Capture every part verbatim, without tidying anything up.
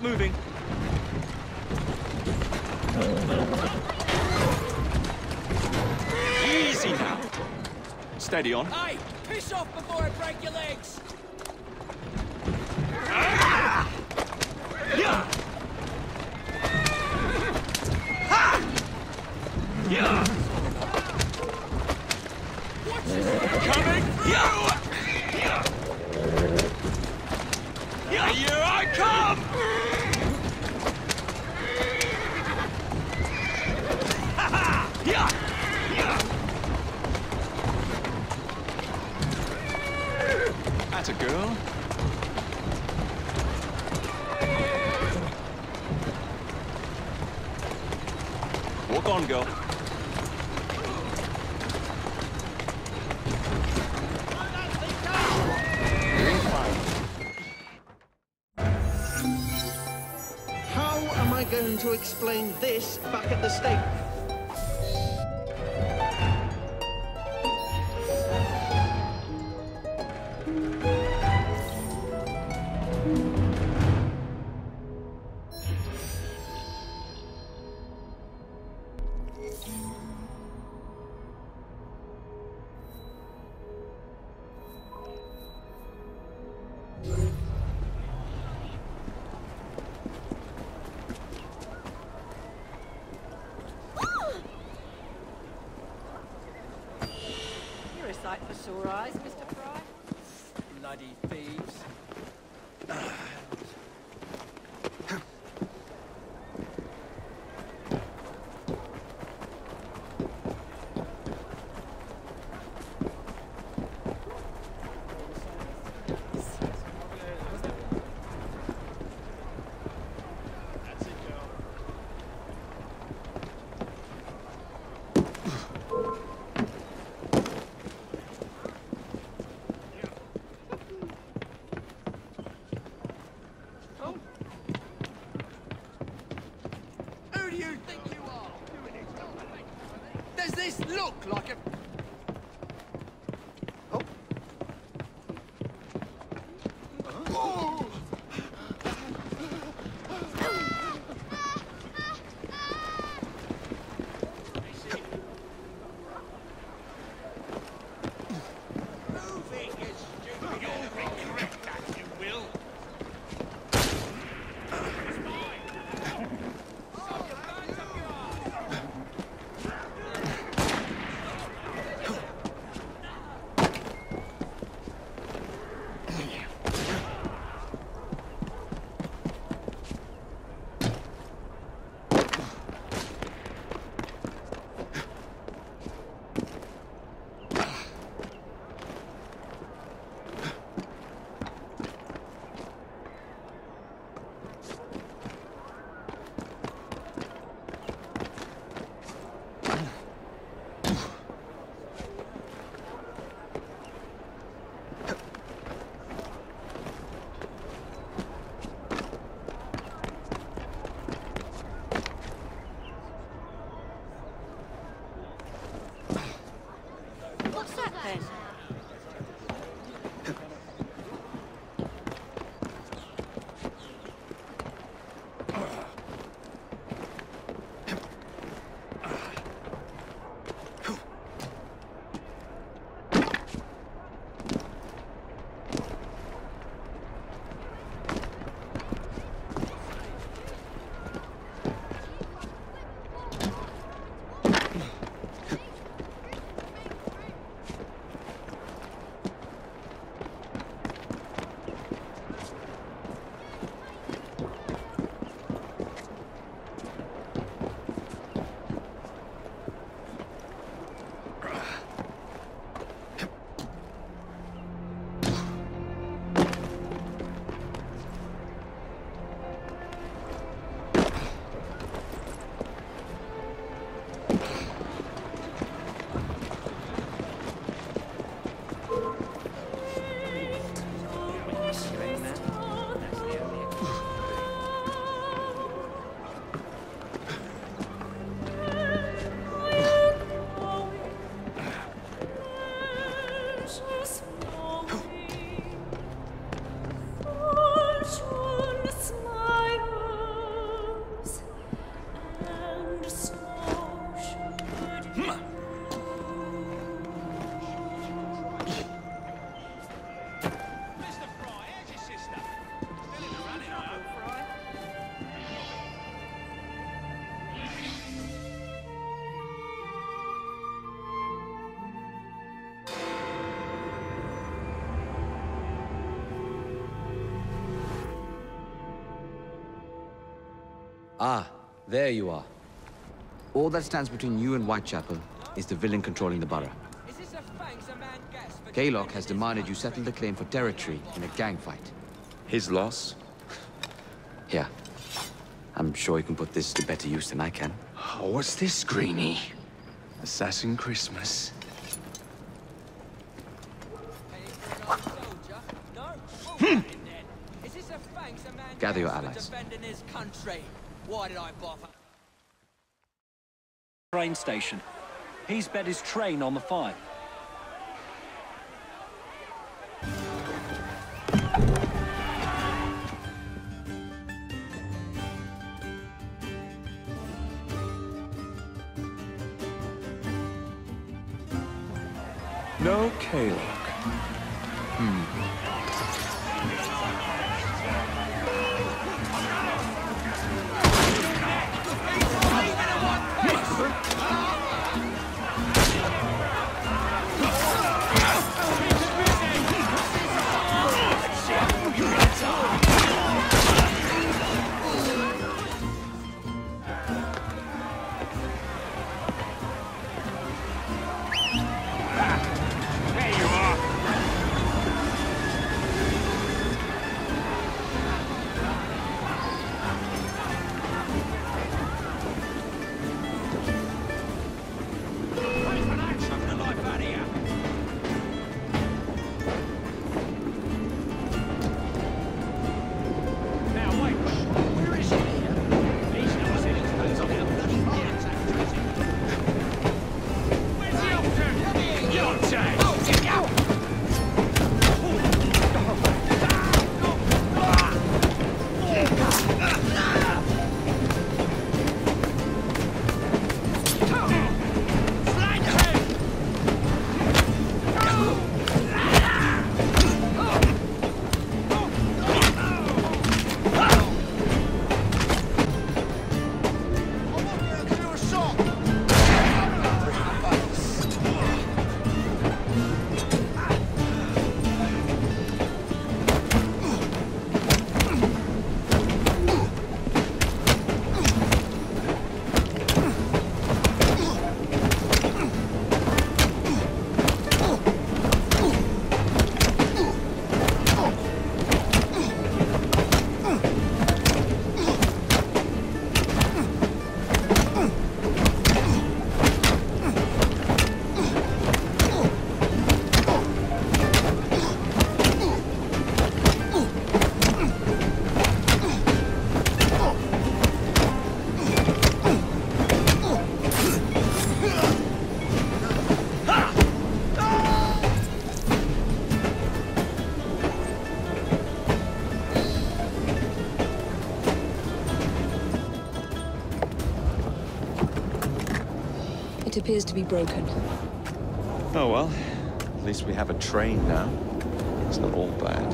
moving. Easy now. Steady on. Hey, piss off before I break your legs. Ah! Yeah. Ha! Yeah. Watch this. Coming through. Yeah. Yeah. Here I come. Ha ha! Yeah. Yeah. That's a girl. Walk on, girl. Doing fine. How am I going to explain this back at the stake? You're a sight for sore eyes, Mister Fry. Bloody thieves. Who do you think you are? Does this look like a... Oh. Oh. Moving, you stupid. You'll regret that, you will. Ah, there you are. All that stands between you and Whitechapel is the villain controlling the borough. Is this a thanks a man gets for Kaylock has demanded you settle the claim for territory in a gang fight. His loss? Yeah. I'm sure you can put this to better use than I can. Oh, what's this, Greenie? Assassin Christmas. Is this a thanks a man Gather your gets for allies. defending his country? Why did I bother? Train station. He's bet his train on the fight. No Kaylock. It appears to be broken. Oh well, at least we have a train now. It's not all bad.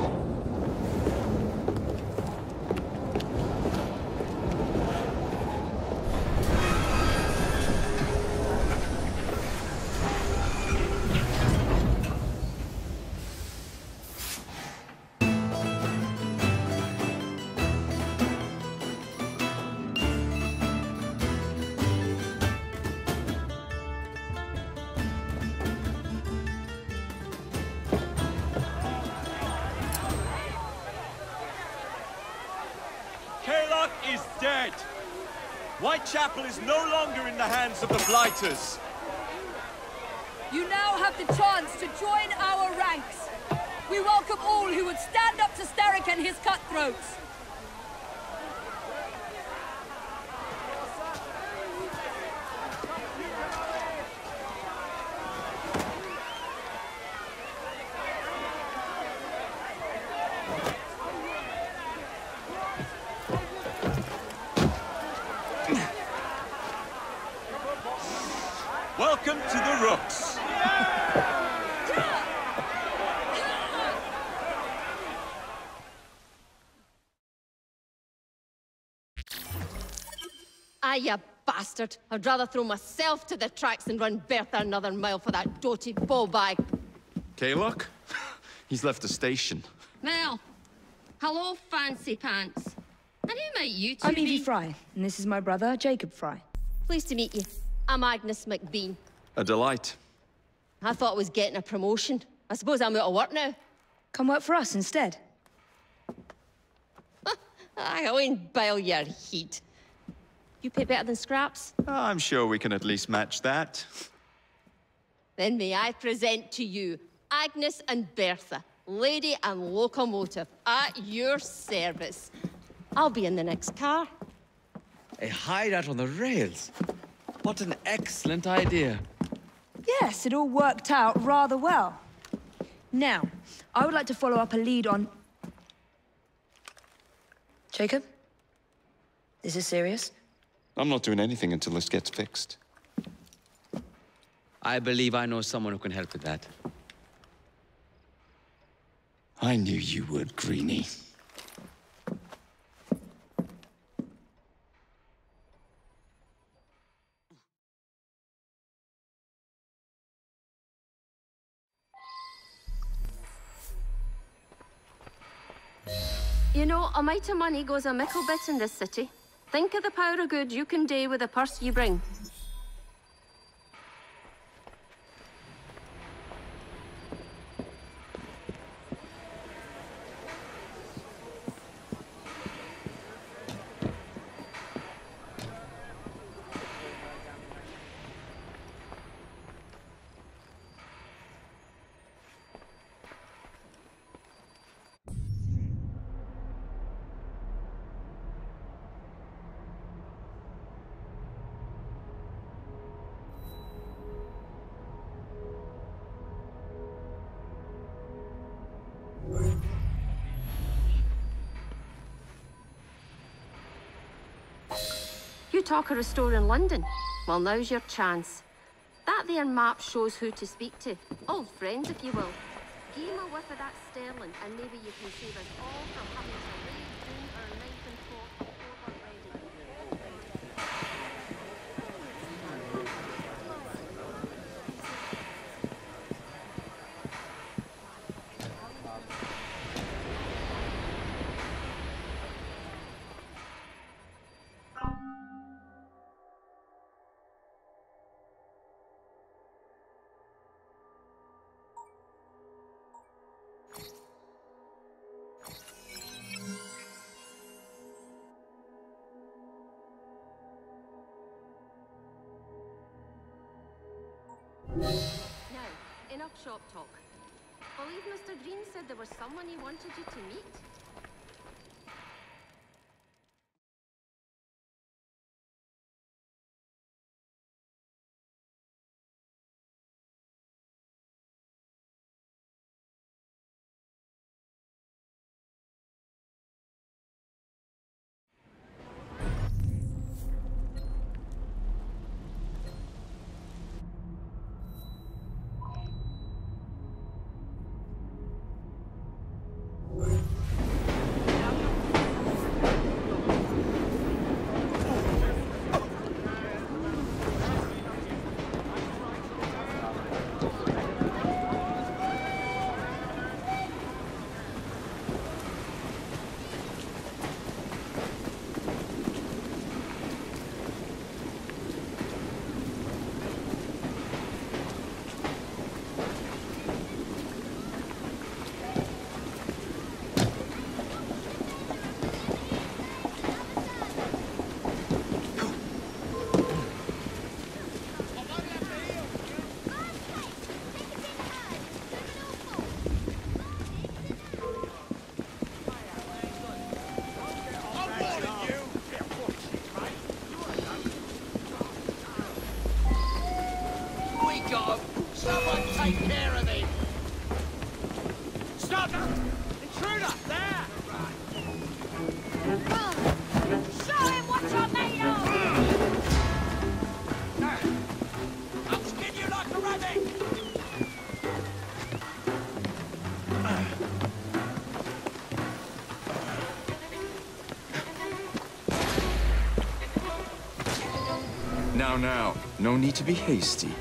Kaylock is dead. Whitechapel is no longer in the hands of the Blighters. You now have the chance to join our ranks. We welcome all who would stand up to Starrick and his cutthroats. Welcome to the Rooks. Ah, you bastard. I'd rather throw myself to the tracks than run Bertha another mile for that doty ball-bag. Kaylock? He's left the station. Well, hello, fancy pants. And who might you two I'm be? Evie Fry, and this is my brother, Jacob Fry. Pleased to meet you. I'm Agnes McBean. A delight. I thought I was getting a promotion. I suppose I'm out of work now. Come work for us instead. I won't bile your heat. You pay better than scraps? I'm sure we can at least match that. Then may I present to you Agnes and Bertha, lady and locomotive, at your service. I'll be in the next car. A hideout on the rails. What an excellent idea. Yes, it all worked out rather well. Now, I would like to follow up a lead on... Jacob? This is serious? I'm not doing anything until this gets fixed. I believe I know someone who can help with that. I knew you would, Greenie. You know, a mite of money goes a mickle bit in this city. Think of the power of good you can do with the purse you bring. You talk of a store in London? Well, now's your chance. That there map shows who to speak to. Old friends, if you will. Give him a whiff of that sterling, and maybe you can save us all from having to raid, doom, or knife and fork before we're ready. Now, enough shop talk. Believe Mister Green said there was someone he wanted you to meet? Someone take care of him! Stop him! Intruder! There! Show him what you're made of! I'll skin you like a rabbit! Now, now, no need to be hasty.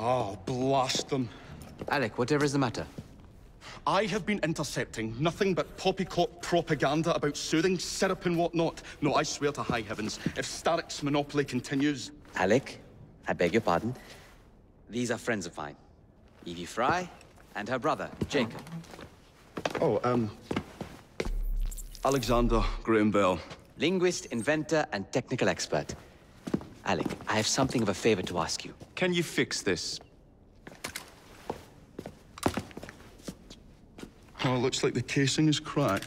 Oh, blast them. Alec, whatever is the matter? I have been intercepting nothing but poppycock propaganda about soothing syrup and whatnot. No, I swear to high heavens, if Starrick's monopoly continues... Alec, I beg your pardon. These are friends of mine. Evie Fry and her brother, Jacob. Oh, um... Alexander Graham Bell. Linguist, inventor, and technical expert. Alec, I have something of a favor to ask you. Can you fix this? Oh, looks like the casing is cracked.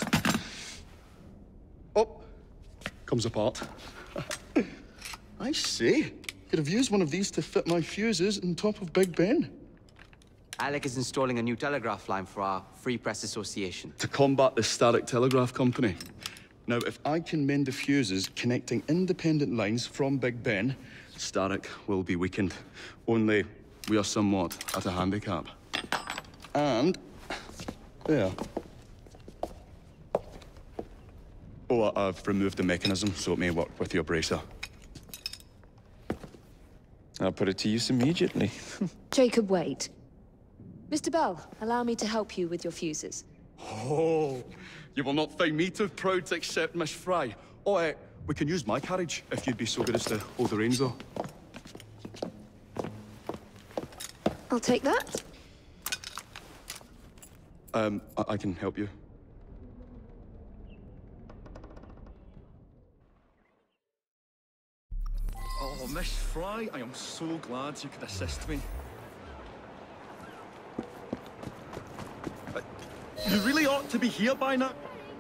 Oh! Comes apart. I see. Could have used one of these to fit my fuses on top of Big Ben. Alec is installing a new telegraph line for our Free Press Association. To combat the Starrick Telegraph Company. Now, if I can mend the fuses connecting independent lines from Big Ben, Starrick will be weakened. Only, we are somewhat at a handicap. And... there. Oh, I've removed the mechanism, so it may work with your bracer. I'll put it to use immediately. Jacob, wait. Mister Bell, allow me to help you with your fuses. Oh, you will not find me too proud to accept Miss Fry. Oh, uh, we can use my carriage, if you'd be so good as to hold the reins, though. I'll take that. Um, I, I can help you. Oh, Miss Fry, I am so glad you could assist me. Uh, you really ought to be here by now.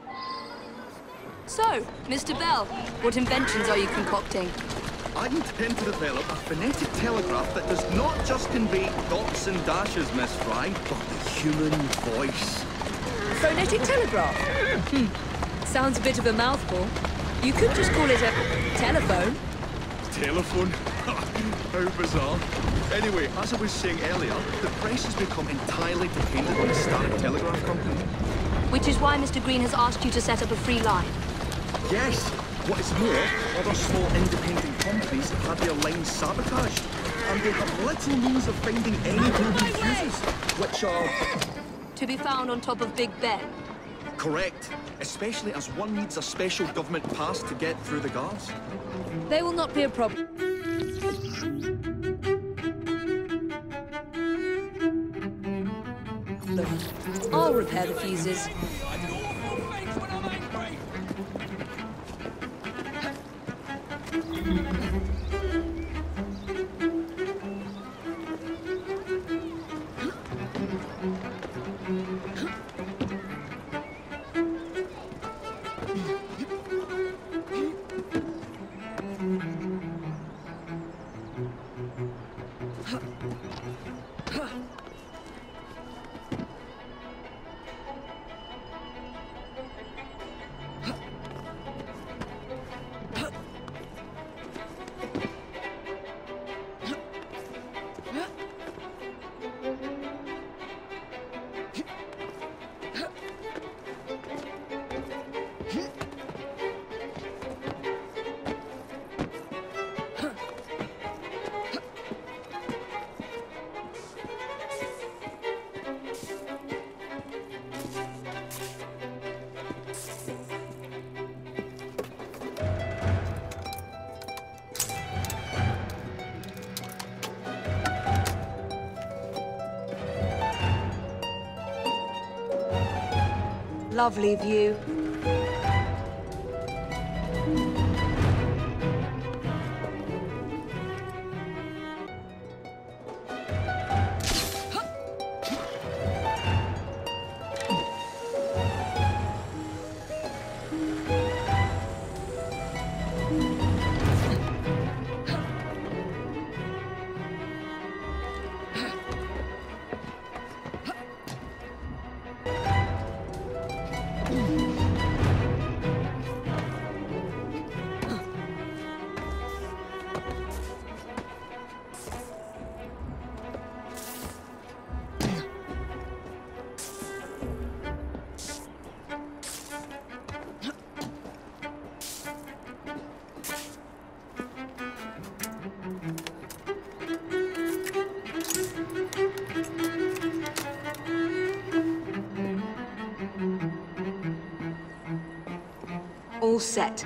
So, Mister Bell, what inventions are you concocting? I intend to develop a phonetic telegraph that does not just convey dots and dashes, Miss Fry, but the human voice. Phonetic telegraph? Hmm. Sounds a bit of a mouthful. You could just call it a telephone. Telephone? How bizarre. Anyway, as I was saying earlier, the press has become entirely dependent on the Starrick Telegraph Company. Which is why Mister Green has asked you to set up a free line. Yes. What is more, other small independent companies have had their lines sabotaged, and they have little means of finding any broken fuses, which are... To be found on top of Big Ben. Correct. Especially as one needs a special government pass to get through the guards. They will not be a problem. I'll repair the fuses. Lovely view. all set.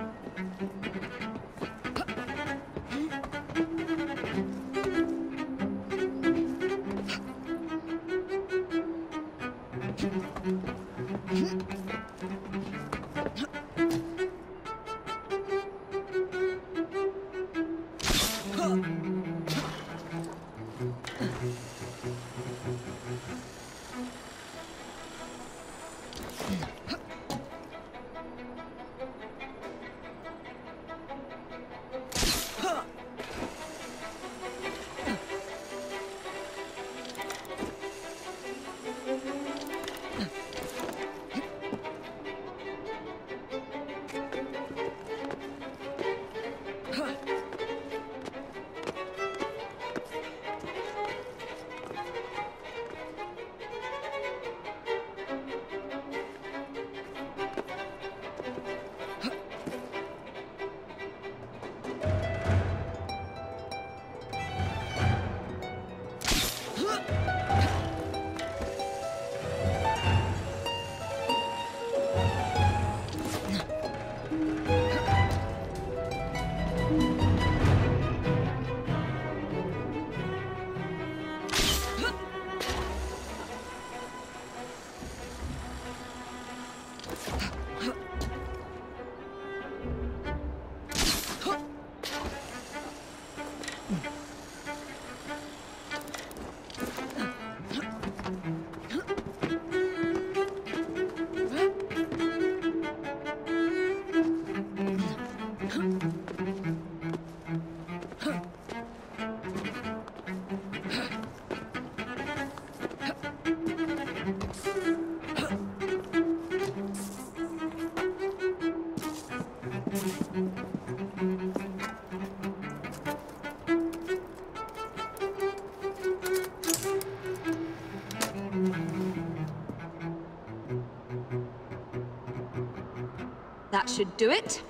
That should do it.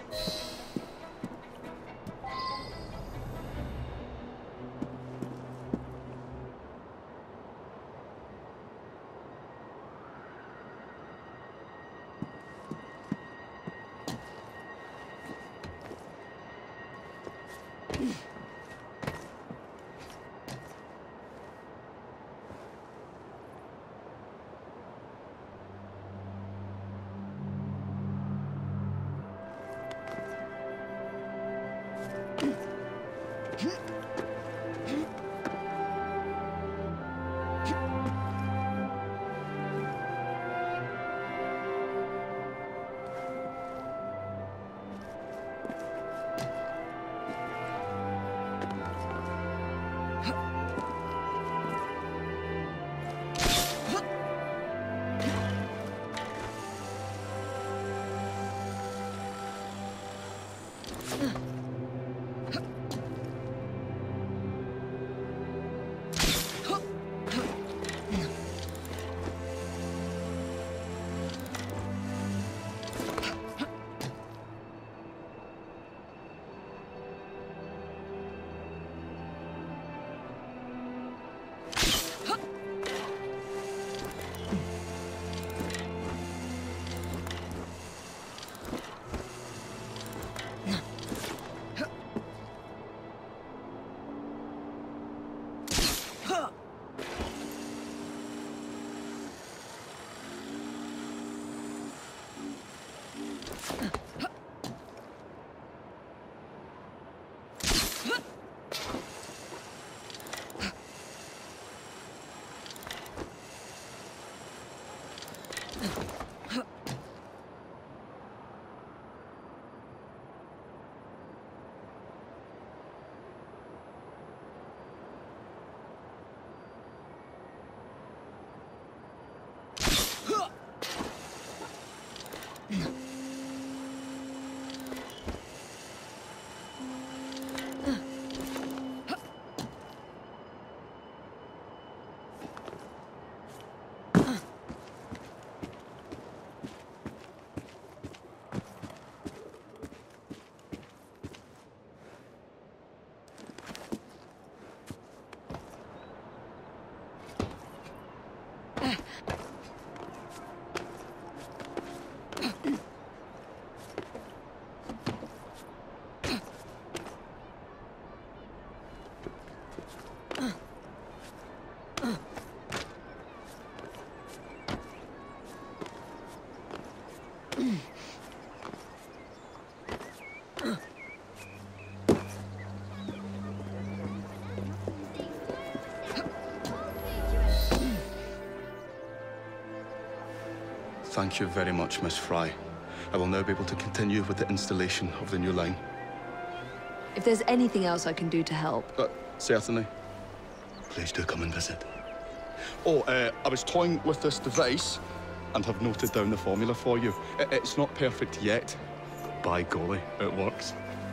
Thank you very much, Miss Fry. I will now be able to continue with the installation of the new line. If there's anything else I can do to help... Uh, certainly. Please do come and visit. Oh, uh, I was toying with this device and have noted down the formula for you. I it's not perfect yet, but by golly, it works.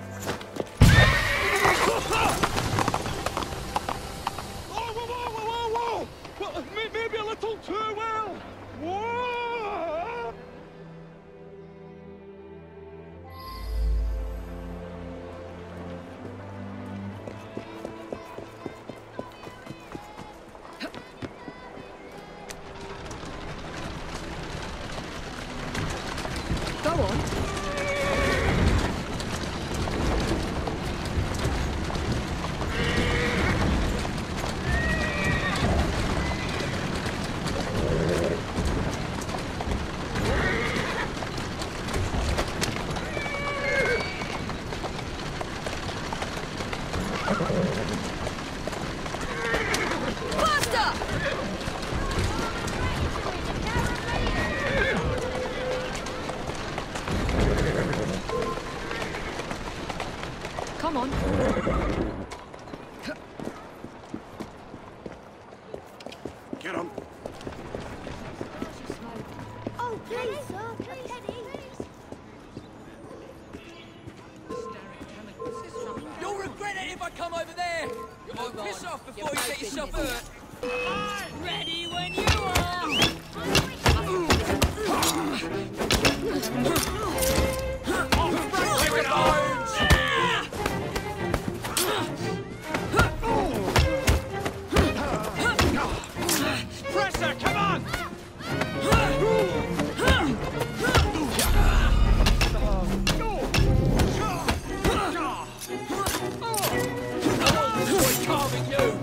Whoa, whoa, whoa, whoa, whoa! Well, maybe a little too well! Whoa! Go on. Come on. Get him. Oh, please, sir. Please, You'll regret it if I come over there. You'll piss off before you get yourself hurt. Ready when you Pressure, come on! carving you.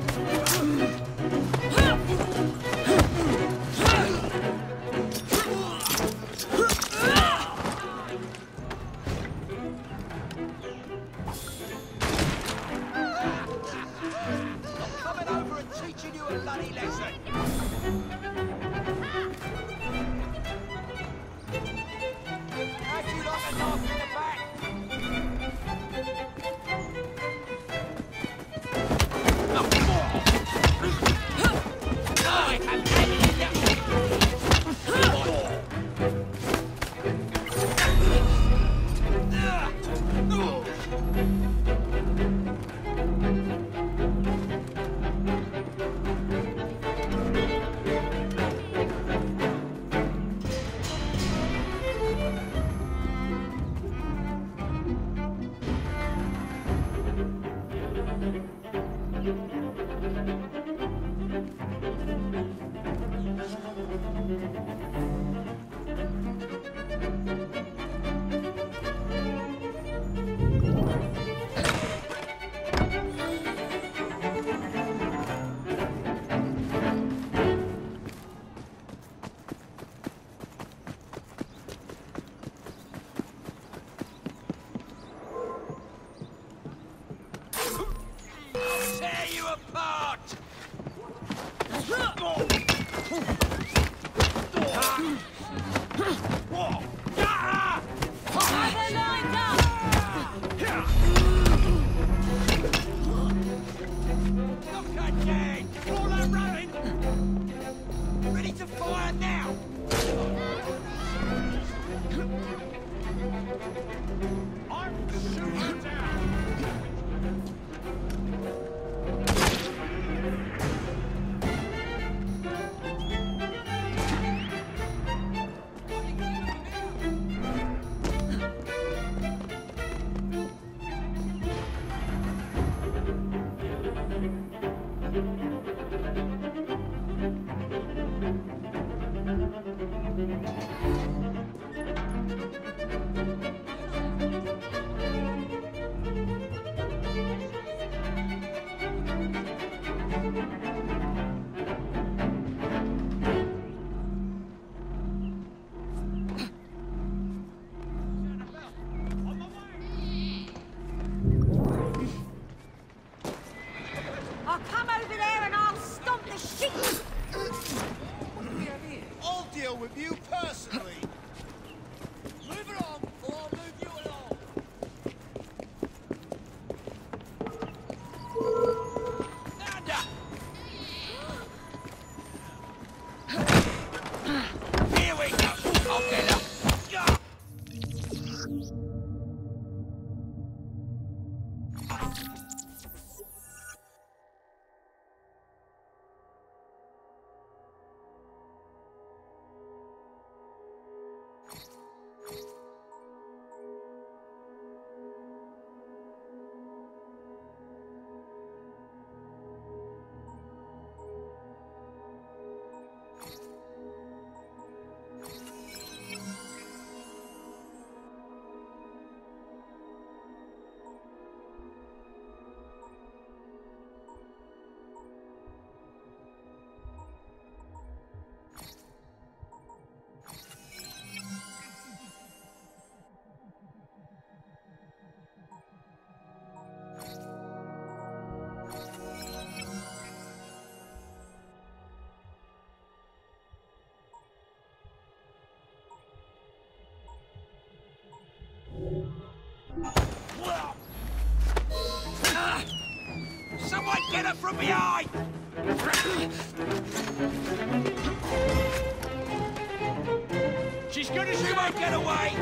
Coming over and teaching you a bloody lesson. How'd you like a knife in the back? Tear you apart! Okay, all that running! Ready to fire now! I will shoot you down! I'll come over there and I'll stomp the shit. I'll deal with you personally. Get her from behind! She's gonna she won't get away!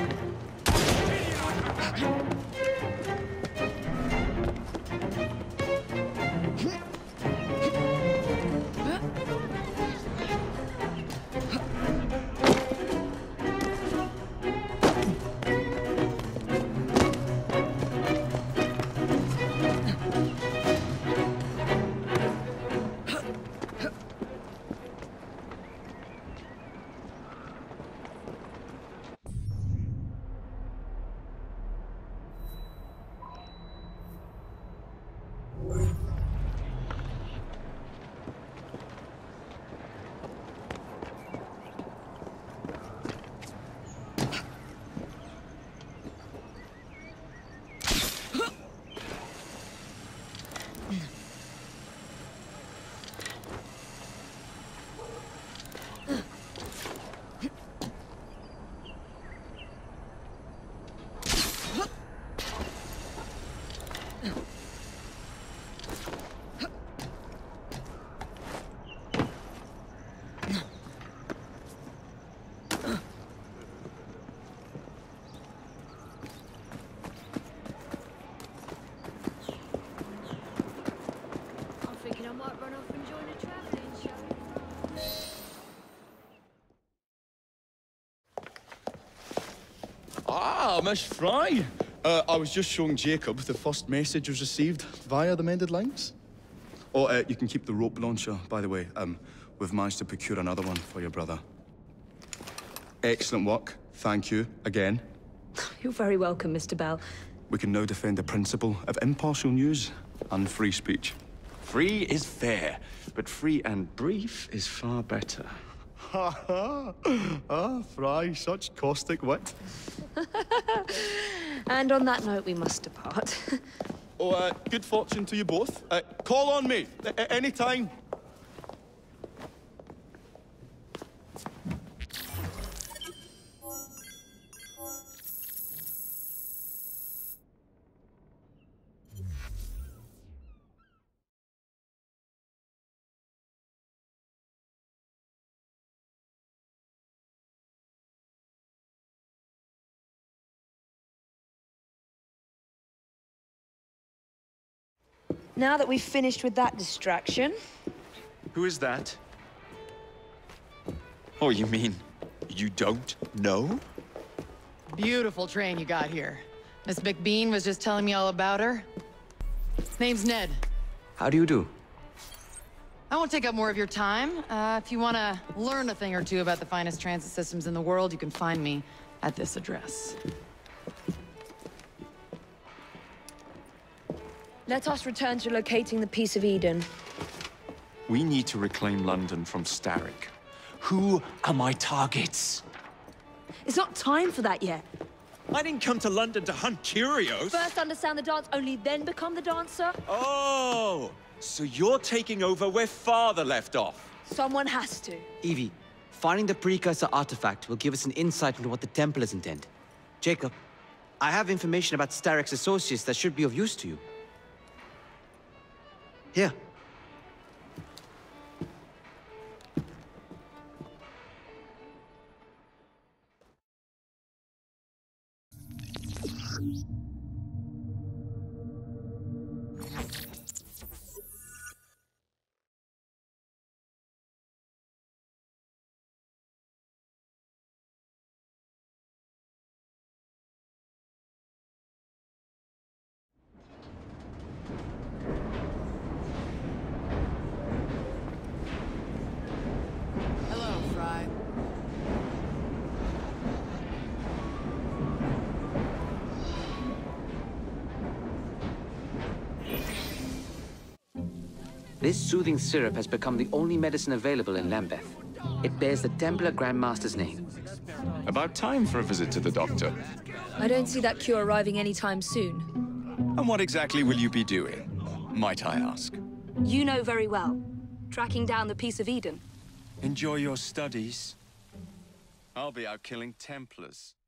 Ah, Miss Fry. Uh, I was just showing Jacob the first message was received via the mended lines. Oh, uh, you can keep the rope launcher, by the way. Um, we've managed to procure another one for your brother. Excellent work. Thank you, again. You're very welcome, Mister Bell. We can now defend the principle of impartial news and free speech. Free is fair, but free and brief is far better. Ha ha! Ah, Fry, such caustic wit. And on that note, we must depart. Oh, uh, good fortune to you both. Uh, call on me at any time. Now that we've finished with that distraction... Who is that? Oh, you mean you don't know? Beautiful train you got here. Miss McBean was just telling me all about her. Name's Ned. How do you do? I won't take up more of your time. Uh, if you want to learn a thing or two about the finest transit systems in the world, you can find me at this address. Let us return to locating the Piece of Eden. We need to reclaim London from Starrick. Who are my targets? It's not time for that yet. I didn't come to London to hunt curios. First understand the dance, only then become the dancer. Oh, so you're taking over where Father left off. Someone has to. Evie, finding the precursor artifact will give us an insight into what the Templars intend. Jacob, I have information about Starrick's associates that should be of use to you. Here. Hello, Fry. This soothing syrup has become the only medicine available in Lambeth. It bears the Templar Grandmaster's name. About time for a visit to the doctor. I don't see that cure arriving anytime soon. And what exactly will you be doing, might I ask? You know very well. Tracking down the Piece of Eden. Enjoy your studies. I'll be out killing Templars.